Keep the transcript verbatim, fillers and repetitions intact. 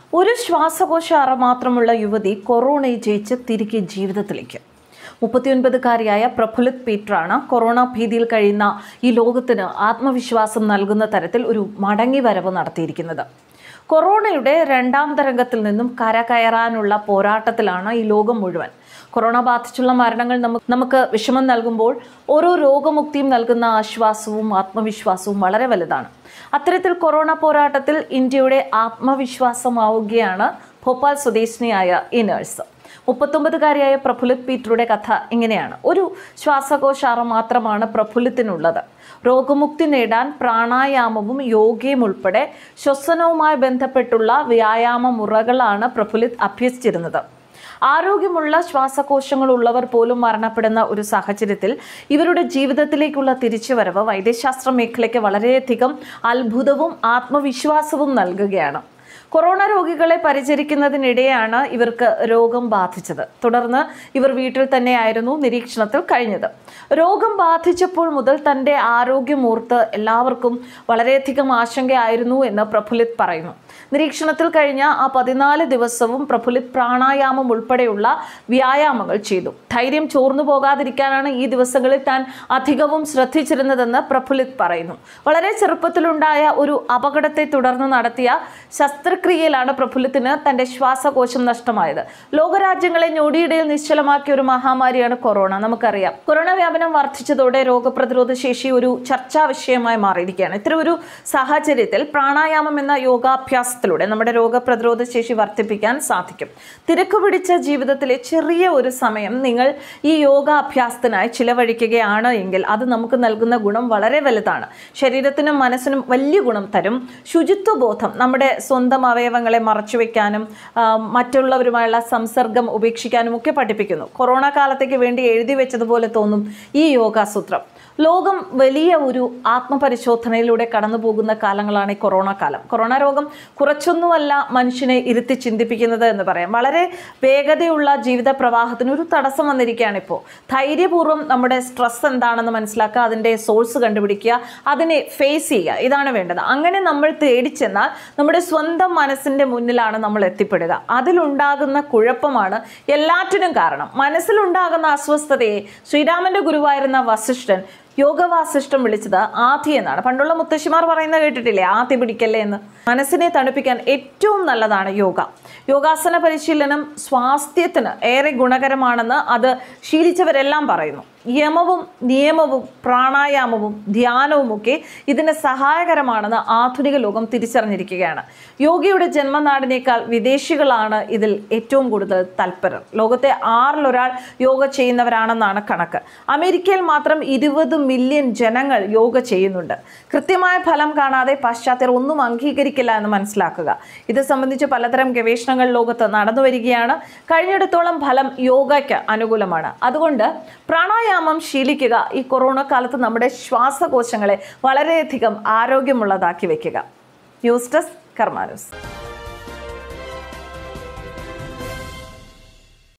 ഒരു ശ്വാസകോശ അറ മാത്രമുള്ള യുവതി കൊറോണയെ ജയിച്ച് തിരികെ ജീവിതത്തിലേക്ക്. മുപ്പത്തിയൊൻപതുകാരിയായ പ്രഫുല്ലിത് പീറ്ററാണ് കൊറോണ ഭീതിയിൽ കഴിയുന്ന ഈ ലോകത്തിന് ആത്മവിശ്വാസം നൽകുന്ന തരത്തിൽ ഒരു മടങ്ങിവരവ് നടത്തിയിരിക്കുന്നത്. കൊറോണയുടെ രണ്ടാം തരംഗത്തിൽ നിന്നും കരകയറാനുള്ള പോരാട്ടത്തിലാണ് ഈ ലോകം മുഴുവൻ. കൊറോണ ബാധിച്ചുള്ള മരണങ്ങൾ നമുക്ക് നമുക്ക് വിഷമം നൽകുമ്പോൾ ഓരോ രോഗമുക്തിയും നൽകുന്ന ആശ്വാസവും ആത്മവിശ്വാസവും വളരെ വലുതാണ്. അത്തരത്തിൽ കൊറോണ പോരാട്ടത്തിൽ ഇന്ത്യയുടെ ആത്മവിശ്വാസമാവുകയാണ് ഭോപ്പാൽ സ്വദേശിനിയായ ഈ നഴ്സ്. മുപ്പത്തൊമ്പതുകാരിയായ പ്രഫുല്ലിത് പീറ്ററുടെ കഥ ഇങ്ങനെയാണ്. ഒരു ശ്വാസകോശ അറ മാത്രമാണ് പ്രഫുല്ലിത്തിനുള്ളത്. രോഗമുക്തി നേടാൻ പ്രാണായാമവും യോഗയും ഉൾപ്പെടെ ശ്വസനവുമായി ബന്ധപ്പെട്ടുള്ള വ്യായാമ മുറകളാണ് പ്രഫുല്ലിത് അഭ്യസിച്ചിരുന്നത്. ആരോഗ്യമുള്ള ശ്വാസകോശങ്ങളുള്ളവർ പോലും മരണപ്പെടുന്ന ഒരു സാഹചര്യത്തിൽ ഇവരുടെ ജീവിതത്തിലേക്കുള്ള തിരിച്ചുവരവ് വൈദ്യശാസ്ത്ര മേഖലയ്ക്ക് വളരെയധികം അത്ഭുതവും ആത്മവിശ്വാസവും നൽകുകയാണ്. കൊറോണ രോഗികളെ പരിചരിക്കുന്നതിനിടെയാണ് ഇവർക്ക് രോഗം ബാധിച്ചത്. തുടർന്ന് ഇവർ വീട്ടിൽ തന്നെയായിരുന്നു നിരീക്ഷണത്തിൽ കഴിഞ്ഞത്. രോഗം ബാധിച്ചപ്പോൾ മുതൽ തൻ്റെ ആരോഗ്യമോർത്ത് എല്ലാവർക്കും വളരെയധികം ആശങ്കയായിരുന്നു എന്ന് പ്രഫുല്ലിത് പറയുന്നു. നിരീക്ഷണത്തിൽ കഴിഞ്ഞ ആ പതിനാല് ദിവസവും പ്രഫുല്ലിത് പ്രാണായാമം ഉൾപ്പെടെയുള്ള വ്യായാമങ്ങൾ ചെയ്തു. ധൈര്യം ചോർന്നു പോകാതിരിക്കാനാണ് ഈ ദിവസങ്ങളിൽ താൻ അധികവും ശ്രദ്ധിച്ചിരുന്നതെന്ന് പ്രഫുല്ലിത് പറയുന്നു. വളരെ ചെറുപ്പത്തിലുണ്ടായ ഒരു അപകടത്തെ തുടർന്ന് നടത്തിയ ശസ്ത്രക്രിയയിലാണ് പ്രഫുല്ലിത്തിന് തൻ്റെ ശ്വാസകോശം നഷ്ടമായത്. ലോകരാജ്യങ്ങളെ ഞൊടിയിടയിൽ നിശ്ചലമാക്കിയ ഒരു മഹാമാരിയാണ് കൊറോണ. നമുക്കറിയാം, കൊറോണ വ്യാപനം വർദ്ധിച്ചതോടെ രോഗപ്രതിരോധ ശേഷി ഒരു ചർച്ചാ വിഷയമായി മാറിയിരിക്കുകയാണ്. ഇത്തരം ഒരു സാഹചര്യത്തിൽ പ്രാണായാമം എന്ന യോഗാഭ്യാസത്തിലൂടെ നമ്മുടെ രോഗപ്രതിരോധ ശേഷി വർദ്ധിപ്പിക്കാൻ സാധിക്കും. തിരക്ക് പിടിച്ച ജീവിതത്തിലെ ചെറിയ ഒരു സമയം നിങ്ങൾ ഈ യോഗാഭ്യാസത്തിനായി ചിലവഴിക്കുകയാണ് എങ്കിൽ അത് നമുക്ക് നൽകുന്ന ഗുണം വളരെ വലുതാണ്. ശരീരത്തിനും മനസ്സിനും വലിയ ഗുണം തരും. ശുചിത്വബോധം നമ്മുടെ സ്വന്തം അവയവങ്ങളെ മറച്ചുവെക്കാനും മറ്റുള്ളവരുമായുള്ള സംസർഗം ഉപേക്ഷിക്കാനും ഒക്കെ പഠിപ്പിക്കുന്നു. കൊറോണ കാലത്തേക്ക് വേണ്ടി എഴുതി വെച്ചതുപോലെ തോന്നും ഈ യോഗാസൂത്രം. ലോകം വലിയ ഒരു ആത്മപരിശോധനയിലൂടെ കടന്നു പോകുന്ന കാലങ്ങളാണ് ഈ കൊറോണ കാലം. കൊറോണ രോഗം കുറച്ചൊന്നുമല്ല മനുഷ്യനെ ഇരുത്തി ചിന്തിപ്പിക്കുന്നത് എന്ന് പറയാം. വളരെ വേഗതയുള്ള ജീവിത പ്രവാഹത്തിന് ഒരു തടസ്സം വന്നിരിക്കുകയാണ് ഇപ്പോൾ. ധൈര്യപൂർവ്വം നമ്മുടെ സ്ട്രെസ് എന്താണെന്ന് മനസ്സിലാക്കുക, അതിൻ്റെ സോഴ്സ് കണ്ടുപിടിക്കുക, അതിനെ ഫേസ് ചെയ്യുക, ഇതാണ് വേണ്ടത്. അങ്ങനെ നമ്മൾ തേടിച്ചെന്നാൽ നമ്മുടെ സ്വന്തം മനസ്സിൻ്റെ മുന്നിലാണ് നമ്മൾ എത്തിപ്പെടുക. അതിലുണ്ടാകുന്ന കുഴപ്പമാണ് എല്ലാറ്റിനും കാരണം. മനസ്സിലുണ്ടാകുന്ന അസ്വസ്ഥതയെ ശ്രീരാമൻ്റെ ഗുരുവായിരുന്ന വസിഷ്ഠൻ യോഗവാസിഷ്ടം വിളിച്ചത് ആധി എന്നാണ്. പണ്ടുള്ള മുത്തശ്ശിമാർ പറയുന്നത് കേട്ടിട്ടില്ലേ, ആധി പിടിക്കല്ലേ എന്ന്. മനസ്സിനെ തണുപ്പിക്കാൻ ഏറ്റവും നല്ലതാണ് യോഗ. യോഗാസന പരിശീലനം സ്വാസ്ഥ്യത്തിന് ഏറെ ഗുണകരമാണെന്ന് അത് ശീലിച്ചവരെല്ലാം പറയുന്നു. യമവും നിയമവും പ്രാണായാമവും ധ്യാനവുമൊക്കെ ഇതിന് സഹായകരമാണെന്ന് ആധുനിക ലോകം തിരിച്ചറിഞ്ഞിരിക്കുകയാണ്. യോഗയുടെ ജന്മനാടിനേക്കാൾ വിദേശികളാണ് ഇതിൽ ഏറ്റവും കൂടുതൽ തൽപരർ. ലോകത്തെ ആറിലൊരാൾ യോഗ ചെയ്യുന്നവരാണെന്നാണ് കണക്ക്. അമേരിക്കയിൽ മാത്രം ഇരുപത് മില്യൺ ജനങ്ങൾ യോഗ ചെയ്യുന്നുണ്ട്. കൃത്യമായ ഫലം കാണാതെ പാശ്ചാത്യർ ഒന്നും അംഗീകരിക്കില്ല എന്ന് മനസ്സിലാക്കുക. ഇത് സംബന്ധിച്ച് പലതരം ഗവേഷണങ്ങൾ ലോകത്ത് നടന്നു വരികയാണ്. കഴിഞ്ഞിടത്തോളം ഫലം യോഗയ്ക്ക് അനുകൂലമാണ്. അതുകൊണ്ട് പ്രാണായാമം ശീലിക്കുക. ഈ കൊറോണ കാലത്ത് നമ്മുടെ ശ്വാസകോശങ്ങളെ വളരെയധികം ആരോഗ്യമുള്ളതാക്കി വെക്കുക. News desk Karma news.